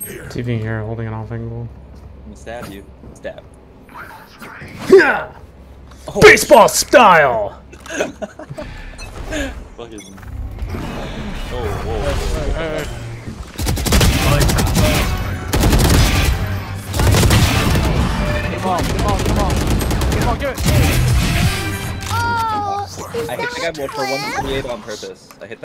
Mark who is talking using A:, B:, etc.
A: TVing here, holding an off angle.
B: I'm gonna stab you. Stab.
A: Yeah!
B: Oh,
A: Baseball style!
B: fucking. Oh, whoa.
C: Come on, get it!
B: I hit the guy for 138 on purpose. I hit that.